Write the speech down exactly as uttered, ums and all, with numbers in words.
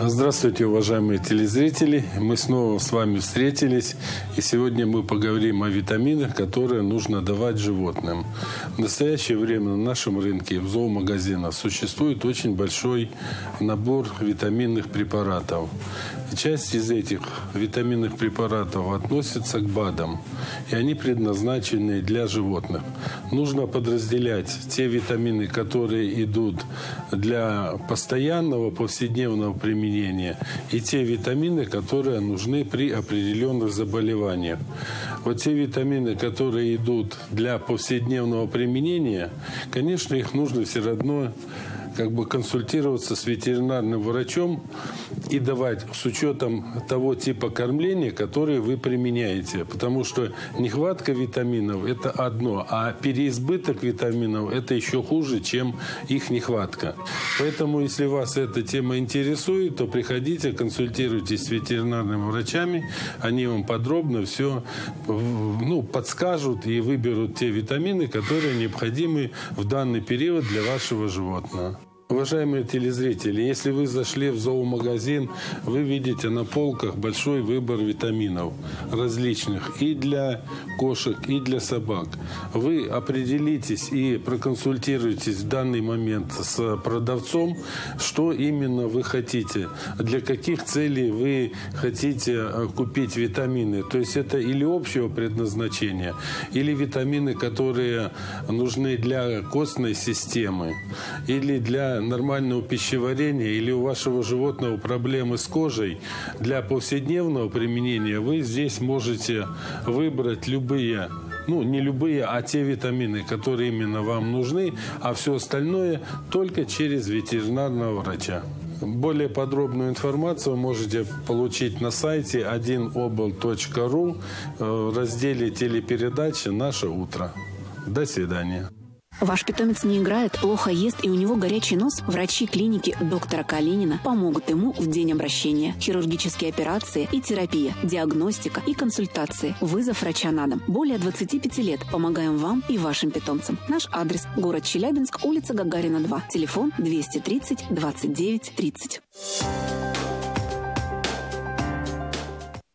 Здравствуйте, уважаемые телезрители. Мы снова с вами встретились. И сегодня мы поговорим о витаминах, которые нужно давать животным. В настоящее время на нашем рынке, в зоомагазинах, существует очень большой набор витаминных препаратов. Часть из этих витаминных препаратов относится к БАДам. И они предназначены для животных. Нужно подразделять те витамины, которые идут для постоянного, повседневного применения, и те витамины, которые нужны при определенных заболеваниях. Вот те витамины, которые идут для повседневного применения, конечно, их нужно все равно как бы консультироваться с ветеринарным врачом и давать с учетом того типа кормления, которое вы применяете. Потому что нехватка витаминов – это одно, а переизбыток витаминов – это еще хуже, чем их нехватка. Поэтому, если вас эта тема интересует, то приходите, консультируйтесь с ветеринарными врачами, они вам подробно все ну, подскажут и выберут те витамины, которые необходимы в данный период для вашего животного. Уважаемые телезрители, если вы зашли в зоомагазин, вы видите на полках большой выбор витаминов различных и для кошек, и для собак. Вы определитесь и проконсультируйтесь в данный момент с продавцом, что именно вы хотите, для каких целей вы хотите купить витамины. То есть это или общего предназначения, или витамины, которые нужны для костной системы, или для нормального пищеварения, или у вашего животного проблемы с кожей. Для повседневного применения вы здесь можете выбрать любые, ну не любые, а те витамины, которые именно вам нужны, а все остальное только через ветеринарного врача. Более подробную информацию можете получить на сайте один обл точка ру в разделе телепередачи «Наше утро». До свидания. Ваш питомец не играет, плохо ест и у него горячий нос? Врачи клиники доктора Калинина помогут ему в день обращения. Хирургические операции и терапия, диагностика и консультации. Вызов врача на дом. Более двадцати пяти лет помогаем вам и вашим питомцам. Наш адрес – город Челябинск, улица Гагарина, два. Телефон двести тридцать двадцать девять тридцать.